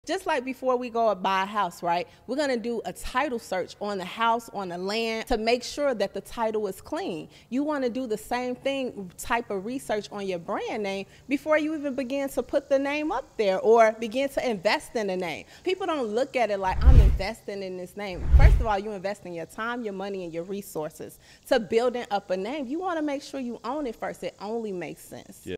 Just like before we go buy a house, right? We're going to do a title search on the house, on the land, to make sure that the title is clean. You want to do the same thing, type of research on your brand name before you even begin to put the name up there or begin to invest in the name. People don't look at it like, I'm investing in this name. First of all, you invest in your time, your money, and your resources to building up a name. You want to make sure you own it first. It only makes sense. Yeah.